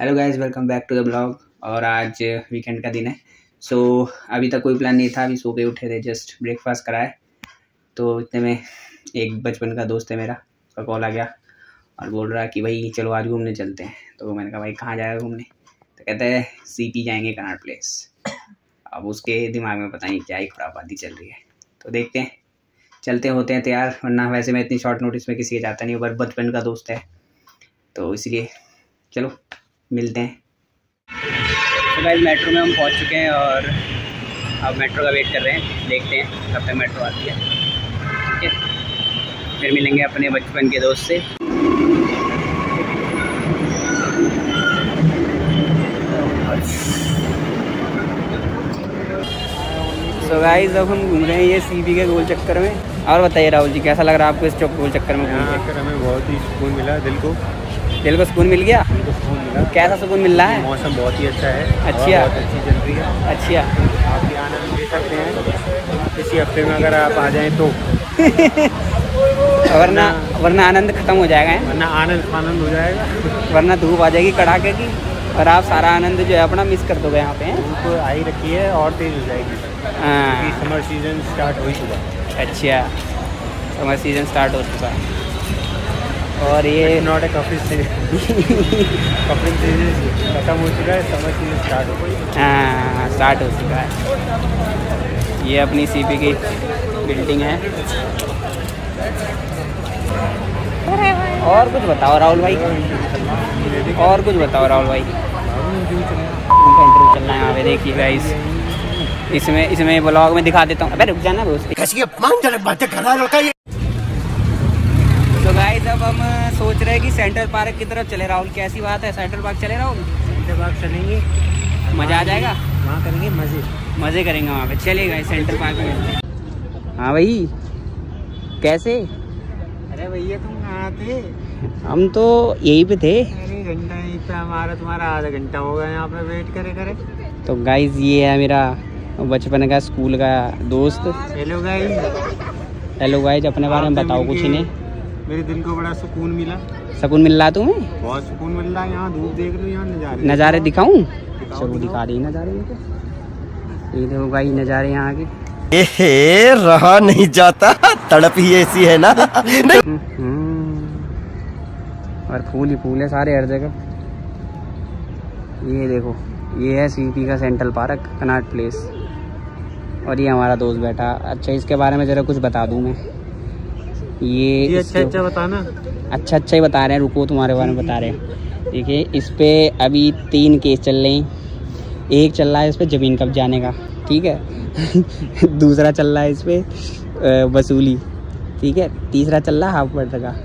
Hello guys, welcome back to the blog. और आज weekend का दिन है। सो अभी तक कोई प्लान नहीं था, अभी सो के उठे थे, जस्ट ब्रेकफास्ट कराए तो इतने में एक बचपन का दोस्त है मेरा, उसका कॉल आ गया और बोल रहा कि भाई चलो आज घूमने चलते हैं। तो मैंने कहा भाई कहाँ जाएगा घूमने? तो कहते हैं सीपी जाएंगे, कनॉट प्लेस। अब उसके दिमाग में पता नहीं क्या ही खुरापाती चल रही है, तो देखते हैं, चलते होते हैं तैयार। वरना वैसे मैं इतनी शॉर्ट नोटिस में किसी के जाता नहीं, पर बचपन का दोस्त है तो इसलिए चलो मिलते हैं। तो गाइस मेट्रो में हम पहुंच चुके हैं और अब मेट्रो का वेट कर रहे हैं, देखते हैं कब तक मेट्रो आती है। ठीक है, फिर मिलेंगे अपने बचपन के दोस्त से। सो गाइस अब हम घूम रहे हैं ये सीपी के गोल चक्कर में। और बताइए राहुल जी, कैसा लग रहा है आपको इस गोल चक्कर में घूम कर? हमें बहुत ही सुकून मिला, दिल को सुकून मिल गया। कैसा सुकून मिल रहा है? मौसम बहुत ही अच्छा है। अच्छा, बहुत अच्छी चल रही है। अच्छा, आप भी आनंद ले सकते हैं इसी हफ्ते में अगर आप आ जाएं तो। वरना आनंद खत्म हो जाएगा, वरना आनंद हो जाएगा, वरना धूप आ जाएगी कड़ाके की और आप सारा आनंद जो है अपना मिस कर दोगे यहाँ पे। धूप आई रखी है और तेज हो जाएगी। समर सीजन स्टार्ट हो चुका। अच्छा, समर सीजन स्टार्ट हो चुका है और ये नॉट ए कपिल सीजन खत्म हो चुका है, समर सीजन स्टार्ट हो गई। हाँ, स्टार्ट हो चुका है। ये अपनी सीपी की बिल्डिंग है। और कुछ बताओ राहुल भाई, और कुछ बताओ राहुल भाई। इंटरव्यू चलना है यहाँ पे, देखिए गाइस। इसमें ब्लॉग में दिखा देता हूँ। अबे रुक जाना दोस्त। तो गाइस अब हम सोच रहे हैं कि सेंट्रल पार्क की तरफ चले। राहुल कैसी बात है, सेंट्रल पार्क चले राहुल? सेंट्रल पार्क चलेंगे, मज़ा आ जाएगा, वहाँ करेंगे मज़े करेंगे वहाँ पे। चलिए गाइस सेंट्रल पार्क में मिलते हैं। हाँ भाई, कैसे? अरे भैया तुम कहाँ थे? हम तो यहीं पे थे। अरे घंटा यहीं पे, तुम्हारा आधा घंटा हो गया यहाँ पे वेट करे। तो गाइस ये है मेरा बचपन का स्कूल का दोस्त। हेलो गाइस, अपने बारे में बताओ कुछ इन्हें। मेरे दिल को बड़ा सुकून मिला। सुकून मिल रहा है तुम्हें? बहुत सुकून मिल रहा है। यहाँ धूप देख लो, यहाँ नज़ारे दिखाऊं? चलो दिखा रही नज़ारे में। ये देखो भाई नज़ारे यहाँ के। रहा नहीं जाता, तड़प ही ऐसी है ना। और फूल ही फूल है सारे हर जगह। ये देखो, ये है सीपी का सेंट्रल पार्क, कनॉट प्लेस। और ये हमारा दोस्त बैठा। अच्छा, इसके बारे में ज़रा कुछ बता दूँ मैं? ये अच्छा बताना। अच्छा ही बता रहे हैं, रुको तुम्हारे बारे में बता रहे हैं। देखिए इस पे अभी 3 केस चल रहे हैं। एक चल रहा है इस पे ज़मीन कब्जाने का, ठीक है। दूसरा चल रहा है इस पे वसूली, ठीक है। तीसरा चल रहा है हाफ मर्डर का।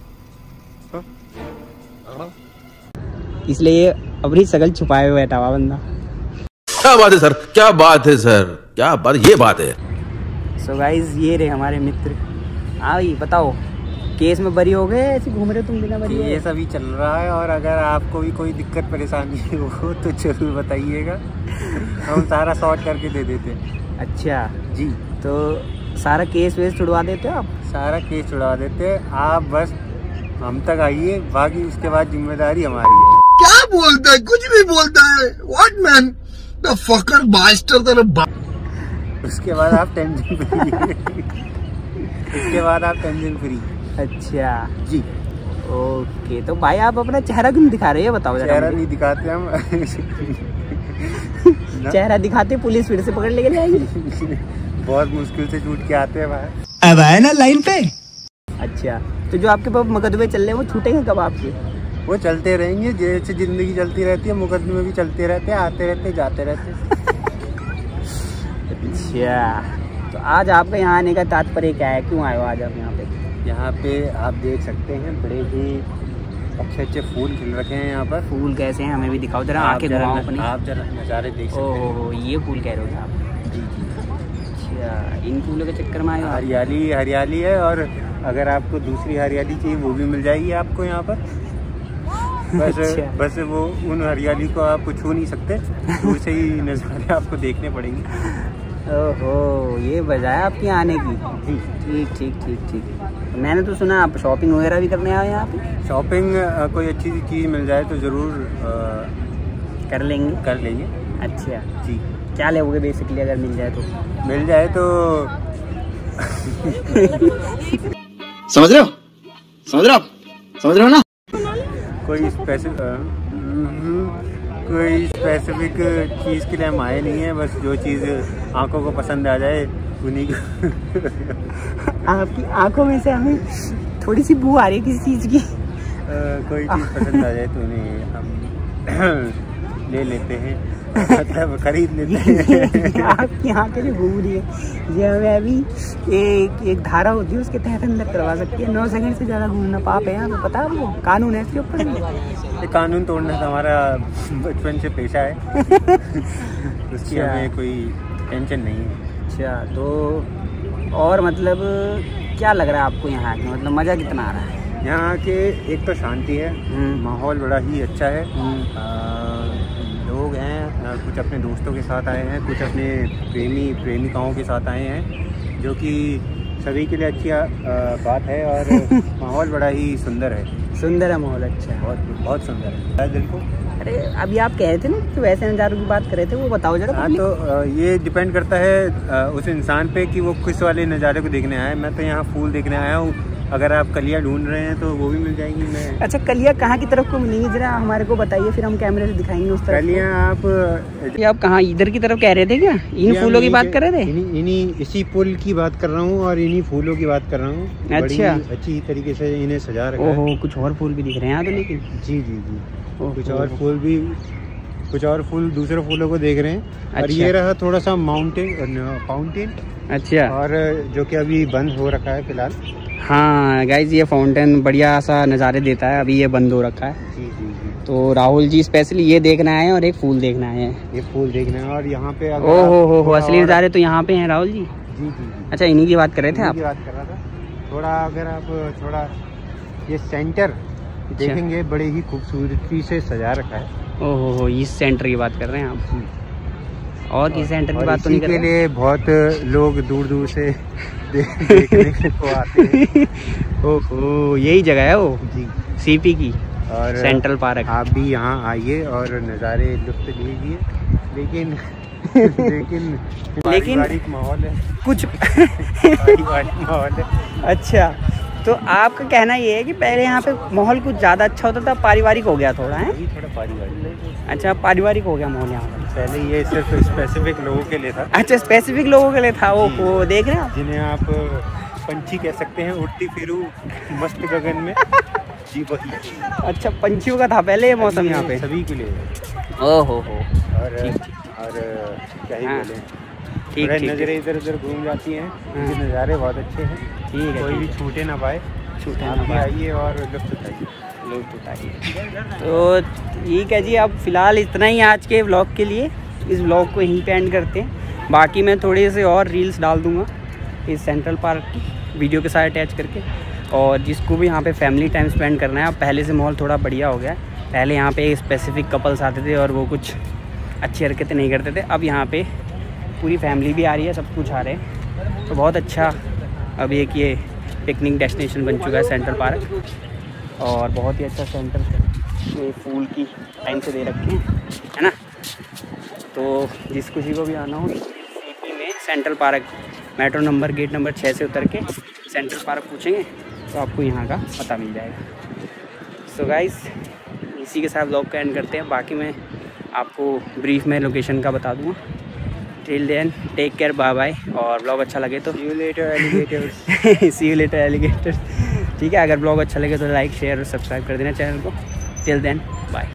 इसलिए अपनी शकल छुपाए हुए बैठा हुआ बंदा। क्या बात है सर, क्या बात है सर, क्या बात, ये बात है। सो गाइस ये रहे हमारे मित्र। हाँ भाई बताओ, केस में बरी हो गए, ऐसे घूम रहे तुम बिना बरी? ये सभी चल रहा है और अगर आपको भी कोई दिक्कत परेशानी हो तो जरूर बताइएगा, हम सारा सॉर्ट करके दे देते। अच्छा जी, तो सारा केस वेस छुड़वा देते हो आप? सारा केस छुड़वा देते, आप बस हम तक आइए, बाकी उसके बाद जिम्मेदारी हमारी है। क्या बोलता है, कुछ भी बोलता है। What man the fucker bastard तेरे। उसके बाद आप टेंशन फ्री। अच्छा जी, ओके। तो भाई आप अपना चेहरा क्यों दिखा रहे हैं, बताओ? चेहरा नहीं दिखाते हम। चेहरा दिखाते पुलिस फिर से पकड़ लेके जाएगी। बहुत मुश्किल से छूट के आते हैं भाई। अब आए ना लाइन पे। अच्छा, तो जो आपके पास मुकदमे चल रहे हैं वो छूटेंगे कब आपके? वो चलते रहेंगे, जैसे जिंदगी चलती रहती है, मुकदमे भी चलते रहते हैं, आते रहते जाते रहते। अच्छा, तो आज आपका यहाँ आने का तात्पर्य क्या है, क्यों आए हो आज आप यहाँ पे? यहाँ पे आप देख सकते हैं बड़े ही अच्छे फूल खिल रखे हैं यहाँ पर। फूल कैसे हैं, हमें भी दिखाओ जरा, आके घुमाओ अपनी। आप जरा नज़ारे देख सकते हैं। ओह, ये फूल कह रहे हो आप? जी। अच्छा, इन फूलों के चक्कर में आए हो? हरियाली है, और अगर आपको दूसरी हरियाली चाहिए वो भी मिल जाएगी आपको यहाँ पर। बस वो उन हरियाली को आप छू नहीं सकते, दूर से ही नज़ारे आपको देखने पड़ेंगे। ओहो, ये वजह है आपके आने की? जी, ठीक। मैंने तो सुना आप शॉपिंग वगैरह भी करने आए यहाँ पे। शॉपिंग कोई अच्छी सी चीज़ मिल जाए तो ज़रूर कर लेंगे। अच्छा जी। क्या लोगे बेसिकली अगर मिल जाए तो? समझ रहे हो ना? कोई स्पेसिफिक चीज़ के लिए हम आए नहीं है, बस जो चीज़ आंखों को पसंद आ जाए उन्हीं को। आपकी आंखों में से हमें थोड़ी सी बू आ रही है किसी चीज़ की। कोई चीज़ पसंद आ जाए तो उन्हें हम ले लेते हैं, मतलब खरीद लेते हैं। आपकी आंखें जो घूम रही है ये हमें अभी एक धारा होती है उसके तहत अंदर करवा सकती है। 9 सेकंड से ज़्यादा घूमना पाप है आपको पता है? आपको कानून है इसके ऊपर। ये कानून तोड़ना तो हमारा बचपन से पेशा है। उसकी हमें कोई टेंशन नहीं है। अच्छा, तो और मतलब क्या लग रहा है आपको यहाँ के, मतलब मज़ा कितना आ रहा है? यहाँ के एक तो शांति है, माहौल बड़ा ही अच्छा है। लोग हैं, कुछ अपने दोस्तों के साथ आए हैं, कुछ अपने प्रेमिकाओं के साथ आए हैं, जो कि सभी के लिए अच्छी बात है। और माहौल बड़ा ही सुंदर है माहौल। अच्छा है, बहुत सुंदर है दिल को। अरे अभी आप कह रहे थे ना कि वैसे नज़ारों की बात कर रहे थे, वो बताओ जरा। हाँ, तो ये डिपेंड करता है उस इंसान पे कि वो किस वाले नज़ारे को देखने आया है। मैं तो यहाँ फूल देखने आया हूँ। अगर आप कलियाँ ढूंढ रहे हैं तो वो भी मिल जाएंगी। मैं अच्छा, कलियाँ कहाँ की तरफ को मिलेंगी जरा हमारे को बताइए, फिर हम कैमरे से दिखाएंगे उस तरफ। कलियाँ आप कहाँ, इधर की तरफ कह रहे थे क्या? इन फूलों की बात कर रहे थे? इसी पुल की बात कर रहा हूँ और इन्हीं फूलों की बात कर रहा हूँ। अच्छा, अच्छी तरीके से इन्हें सजा रखा है। ओहो, कुछ और फूल भी दिख रहे हैं यहाँ तो। लेकिन जी कुछ और फूल दूसरे फूलों को देख रहे हैं। अच्छा। और ये रहा थोड़ा सा फाउंटेन। अच्छा, और जो कि अभी बंद हो रखा है फिलहाल। हाँ गाइज, ये फाउंटेन बढ़िया सा नज़ारे देता है, अभी ये बंद हो रखा है। जी। तो राहुल जी स्पेशली ये देखना है और एक फूल देखना है। ये फूल देखना है और यहाँ पे ओहो, असली नज़ारे तो यहाँ पे हैं राहुल जी। जी। अच्छा, इन्हीं की बात कर रहे थे आप? बात कर रहा था। थोड़ा अगर आप थोड़ा ये सेंटर देखेंगे, बड़े ही खूबसूरती से सजा रखा है। ओहो, इस सेंटर की बात कर रहे हैं आप? और किस सेंटर की बात तो नहीं कर रहे? के लिए बहुत लोग दूर दूर से देखने को आते हैं। ओहो, यही जगह है वो जी, सीपी की और सेंट्रल पार्क। आप भी यहाँ आइए और नज़ारे लुत्फ लीजिए। लेकिन पारिवारिक माहौल है कुछ। पारिवारिक माहौल है। अच्छा, तो आपका कहना ये है कि पहले यहाँ पे माहौल कुछ ज़्यादा अच्छा होता था, पारिवारिक हो गया थोड़ा है? थोड़ा पारिवारिक। अच्छा, पारिवारिक हो गया माहौल यहाँ पर। पहले ये सिर्फ स्पेसिफिक लोगों के लिए था। अच्छा, स्पेसिफिक लोगों के लिए था वो देख रहे हैं आप? जिन्हें आप पंछी कह सकते हैं, उड़ती फिरू मस्त गगन में। जी वही। अच्छा, पंछियों का था पहले ये मौसम यहाँ पे? सभी के लिए। ओहो, और क्या ही बोले, ठीक। नज़रें इधर उधर घूम जाती हैं। नज़ारे बहुत अच्छे हैं। ठीक है, कोई भी छूटे ना पाए। आइए और लुत्फ उठाइए। तो ठीक है जी, अब फिलहाल इतना ही आज के व्लॉग के लिए। इस व्लॉग को यहीं पे एंड करते हैं। बाकी मैं थोड़े से और रील्स डाल दूँगा इस सेंट्रल पार्क की वीडियो के साथ अटैच करके। और जिसको भी यहाँ पे फैमिली टाइम स्पेंड करना है, अब पहले से माहौल थोड़ा बढ़िया हो गया है। पहले यहाँ पे स्पेसिफिक कपल्स आते थे और वो कुछ अच्छी हरकतें नहीं करते थे। अब यहाँ पे पूरी फैमिली भी आ रही है, सब कुछ आ रहे हैं। तो बहुत अच्छा अब एक ये पिकनिक डेस्टिनेशन बन चुका है सेंट्रल पार्क। और बहुत ही अच्छा सेंटर ये फूल की टाइम से दे रखे हैं, है ना? तो जिस किसी को भी आना हो सीपी में central park, metro number gate number 6 से उतर के सेंट्रल पार्क पूछेंगे तो आपको यहाँ का पता मिल जाएगा। सो गाइस, इसी के साथ व्लॉग का एंड करते हैं। बाकी मैं आपको ब्रीफ में लोकेशन का बता दूँगा। Till then take care, bye bye. और ब्लॉग अच्छा लगे तो सी यू लेटर एलिगेटर। ठीक है, अगर ब्लॉग अच्छा लगे तो लाइक शेयर और सब्सक्राइब कर देना चैनल को। Till then bye.